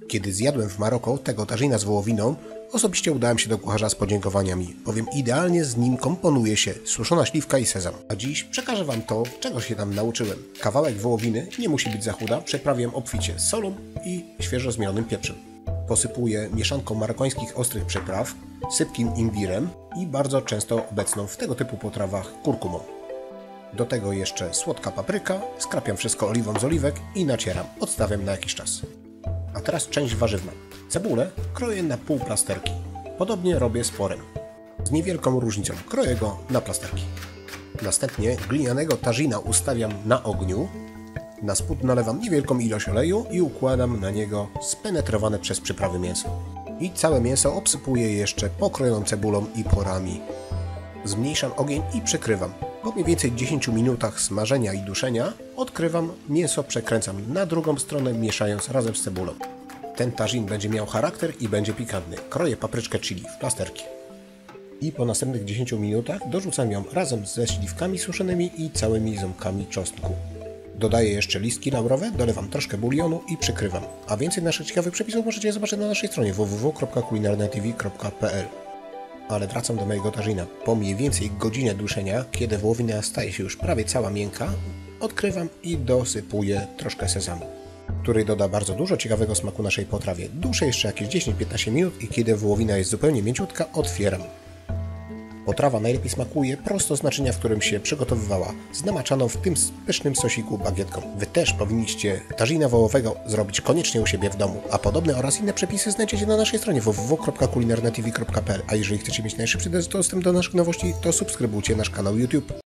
Kiedy zjadłem w Maroko tego tażyna z wołowiną, osobiście udałem się do kucharza z podziękowaniami, bowiem idealnie z nim komponuje się suszona śliwka i sezam. A dziś przekażę Wam to, czego się tam nauczyłem. Kawałek wołowiny nie musi być za chuda, przeprawiam obficie solą i świeżo zmielonym pieprzem. Posypuję mieszanką marokańskich ostrych przypraw, sypkim imbirem i bardzo często obecną w tego typu potrawach kurkumą. Do tego jeszcze słodka papryka, skrapiam wszystko oliwą z oliwek i nacieram. Odstawiam na jakiś czas. A teraz część warzywna. Cebulę kroję na pół plasterki. Podobnie robię z porem. Z niewielką różnicą. Kroję go na plasterki. Następnie glinianego tażyna ustawiam na ogniu. Na spód nalewam niewielką ilość oleju i układam na niego spenetrowane przez przyprawy mięso. I całe mięso obsypuję jeszcze pokrojoną cebulą i porami. Zmniejszam ogień i przykrywam. Po mniej więcej 10 minutach smażenia i duszenia odkrywam, mięso przekręcam na drugą stronę, mieszając razem z cebulą. Ten tażin będzie miał charakter i będzie pikantny. Kroję papryczkę chili w plasterki. I po następnych 10 minutach dorzucam ją razem ze śliwkami suszonymi i całymi ząbkami czosnku. Dodaję jeszcze listki laurowe, dolewam troszkę bulionu i przykrywam. A więcej naszych ciekawych przepisów możecie zobaczyć na naszej stronie www.kulinarnatv.pl. Ale wracam do mojego tażyna. Po mniej więcej godzinie duszenia, kiedy wołowina staje się już prawie cała miękka, odkrywam i dosypuję troszkę sezamu, który doda bardzo dużo ciekawego smaku naszej potrawie. Duszę jeszcze jakieś 10-15 minut i kiedy wołowina jest zupełnie mięciutka, otwieram. Potrawa najlepiej smakuje prosto z naczynia, w którym się przygotowywała, z namaczaną w tym pysznym sosiku bagietką. Wy też powinniście tażyna wołowego zrobić koniecznie u siebie w domu, a podobne oraz inne przepisy znajdziecie na naszej stronie www.kulinarnatv.pl. A jeżeli chcecie mieć najszybszy dostęp do naszych nowości, to subskrybujcie nasz kanał YouTube.